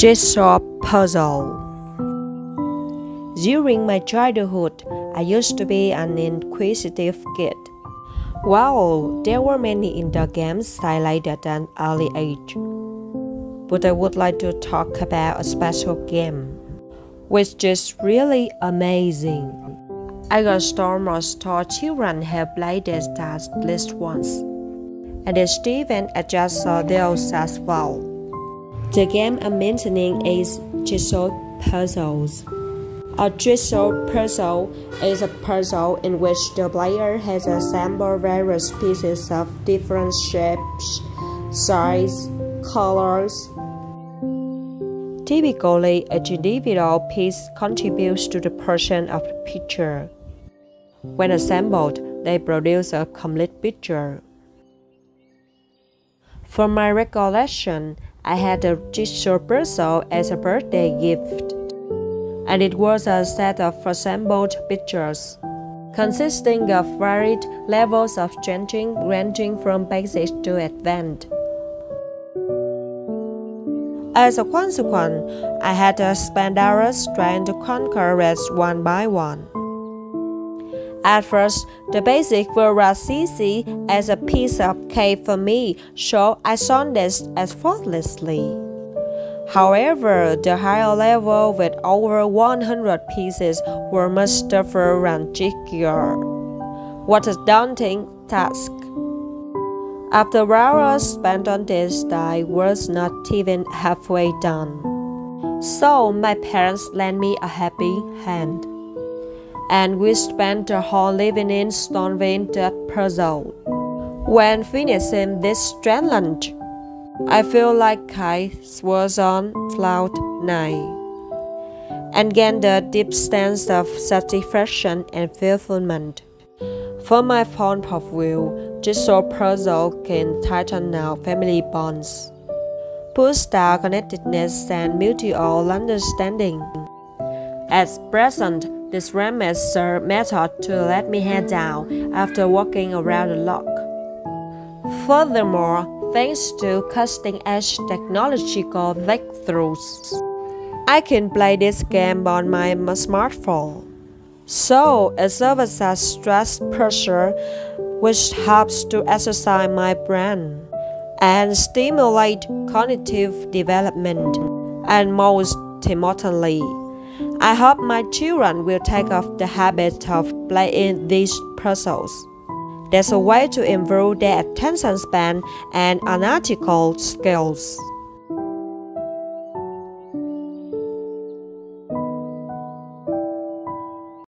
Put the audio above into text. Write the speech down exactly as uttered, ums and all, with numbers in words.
Jigsaw puzzle. During my childhood, I used to be an inquisitive kid. Well, there were many indoor games I liked at an early age. But I would like to talk about a special game, which is really amazing. I got almost thought children have played it at least once, and Steven just saw those as well. The game I'm mentioning is Jigsaw puzzles. A jigsaw puzzle is a puzzle in which the player has assembled various pieces of different shapes, size, colors. Typically, each individual piece contributes to the portion of the picture. When assembled, they produce a complete picture. From my recollection, I had a jigsaw puzzle as a birthday gift, and it was a set of assembled pictures, consisting of varied levels of changing ranging from basic to advanced. As a consequence, I had to spend hours trying to conquer it one by one. At first, the basic were as easy as a piece of cake for me, so I solved this effortlessly. However, the higher level with over one hundred pieces were much tougher and trickier. What a daunting task! After hours spent on this, I was not even halfway done. So my parents lent me a happy hand, and we spent the whole evening solving that puzzle. When finishing this challenge, I feel like I was on cloud nine, and gained the deep sense of satisfaction and fulfillment. From my point of view, jigsaw puzzle can tighten our family bonds, boost our connectedness and mutual understanding. At present, this remains a method to let me head down after walking around the log. Furthermore, thanks to cutting-edge technological breakthroughs, I can play this game on my smartphone. So it serves as stress pressure, which helps to exercise my brain and stimulate cognitive development. And most importantly, I hope my children will take up the habit of playing these puzzles. There's a way to improve their attention span and analytical skills.